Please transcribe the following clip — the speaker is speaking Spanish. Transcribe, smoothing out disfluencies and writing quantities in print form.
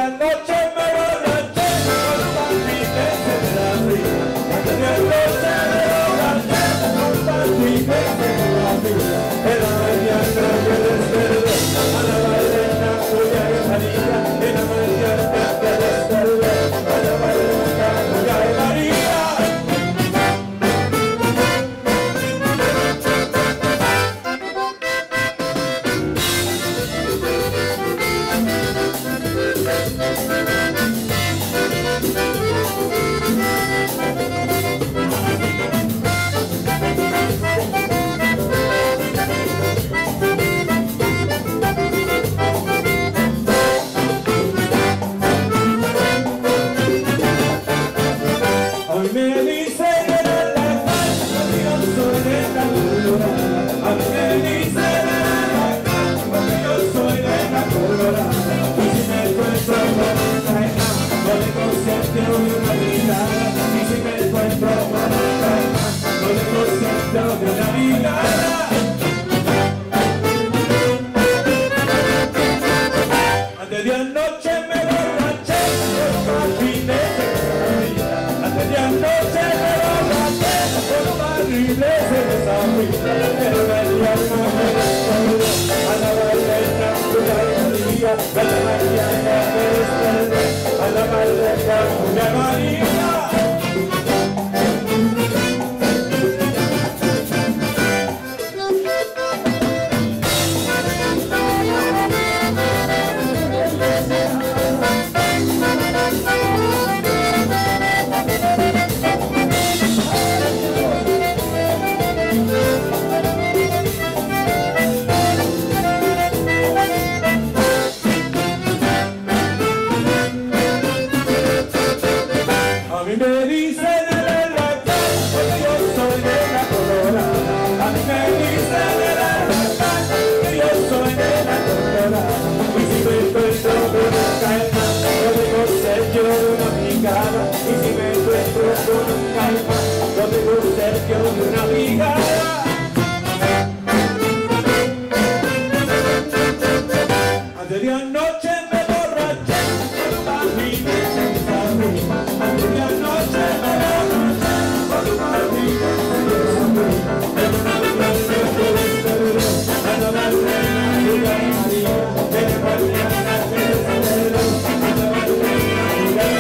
anoche me borraché con un patinete de la vida. Antes de anoche me borraché con un patinete de la vida. En la mañana me desperté, a la mañana fui a María. En la mañana me desperté, a la mañana fui a María. Hoy me dicen en la calle que yo soy de la colorada. A mí me dicen en la calle que yo soy de la colorada. Y si me encuentro con una caja, no le consiento una mirada. Y si me encuentro con una caja, no le consiento una mirada. Antes de anoche me borraché con un patinete de la vida. Antes de anoche me borraché con un barrilete de esa vida. Pero el diablo me despertó, a la mañana fui a María. A la mañana me desperté, a la mañana fui a María. A mí me dicen en la calle que yo soy de la colorada. A mí me dicen en la calle que yo soy de la colorada. Y si me encuentro con una caimán, no tengo Sergio de una picada. Y si me encuentro con un caimán, no tengo Sergio de una picada. Antes de anoche me borraché con un patinete de esa vida. Antes de anoche me borraché con un patinete de esa vida. En una mañana me desperté, a la mañana fui a María. En la mañana me desperté, a la mañana fui a